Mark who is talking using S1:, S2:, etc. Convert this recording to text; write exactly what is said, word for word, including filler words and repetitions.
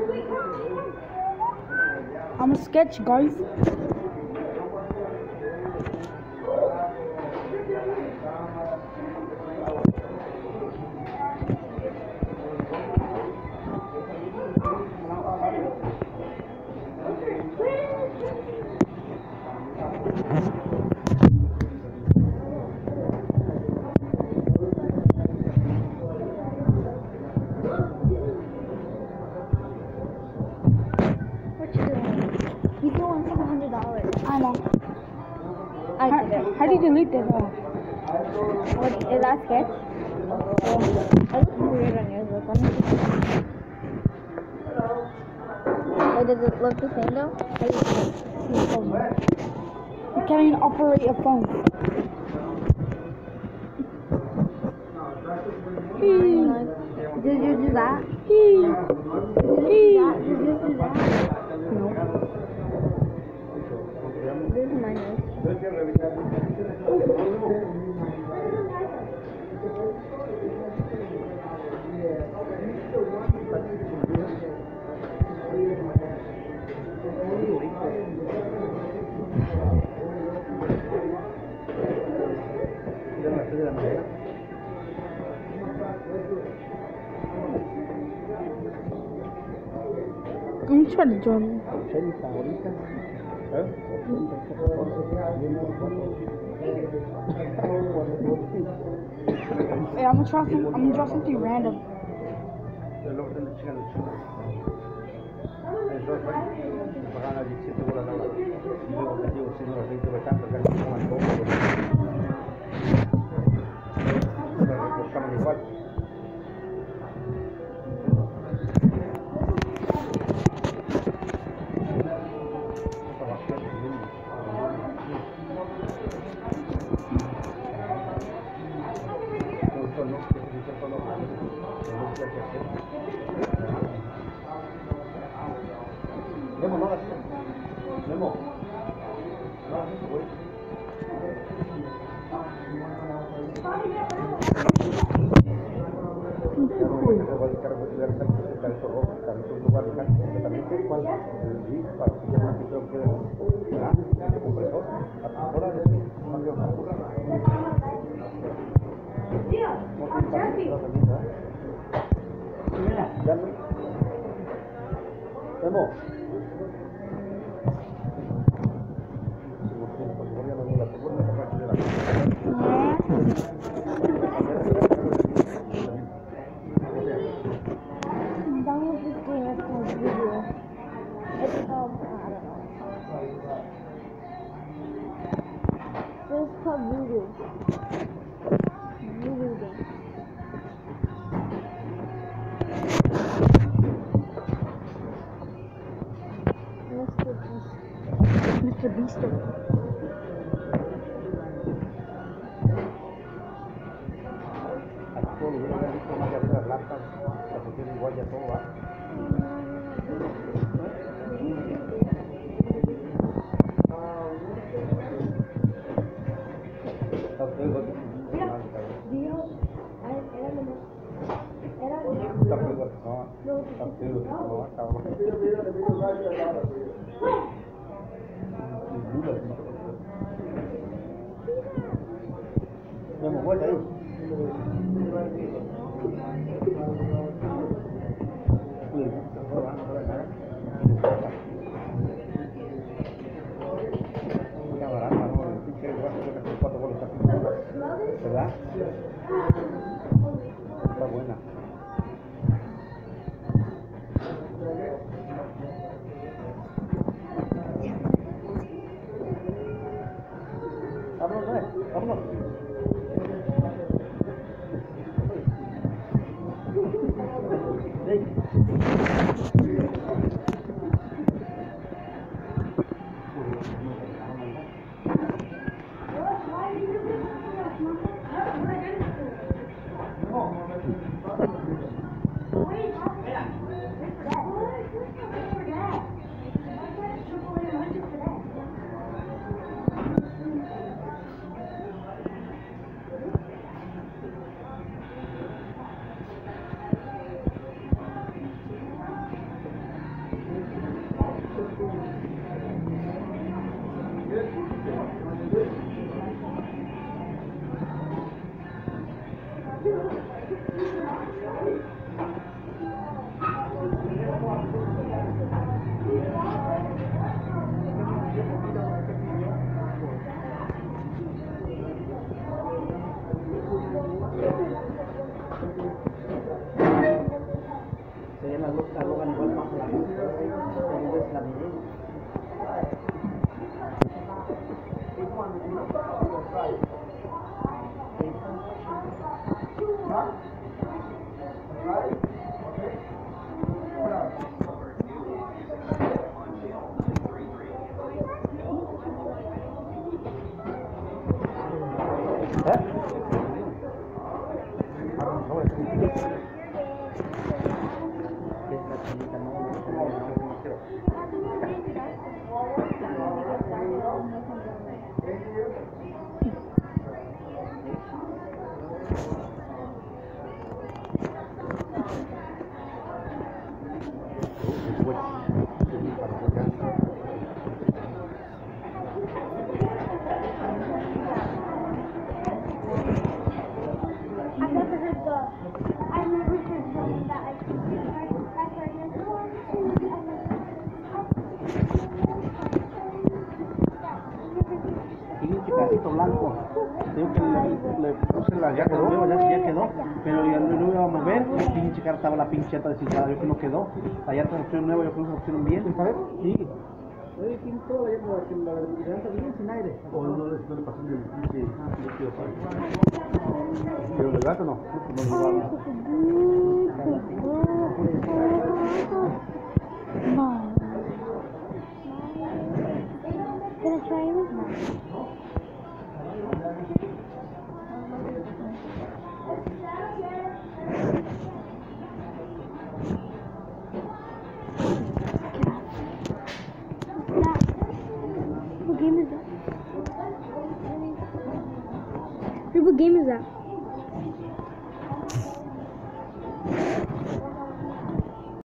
S1: I'm a sketch, guys.
S2: You still want seven hundred dollars.
S1: I know.
S2: I
S1: How,
S2: did it.
S1: how do you delete this? Oh.
S2: What, is that sketch? Yeah. It looks weird on yours. Look, let me see. Hey, does it look the same though? How do you see it?
S1: You can't even operate a phone.
S2: Did you do that?
S1: Hey.
S2: Did you do that? Did you do that? No. This is my nose.
S1: I'm trying to join. Hey, I'm gonna try some. I'm gonna draw something random.
S2: Download this game. It's called Video. It's called, I don't know. It's called Voodoo. Voodoo game. Mister Beast.
S1: Mister Beast.
S3: ¿Verdad? Está buena. Vámonos, eh, vámonos. Se llama la Logan igual bajo la luz. Entonces la miré. Pedacito blanco, digo que le, le puse la ya quedó, ya, ya quedó, pero ya no lo iba a mover, el pinche cara estaba la pinche llanta deshinchada, yo que no quedó, la llanta se pusieron nueva, yo creo que se pusieron bien, ¿sabes? Sí. Oye, ¿quién toda la llanta, la, la, la llanta bien sin aire? O no, no le pasó el pinche líquido para ahí. Pero el gato no,
S1: No. Gonna try it with mine. What game is that? What game is that?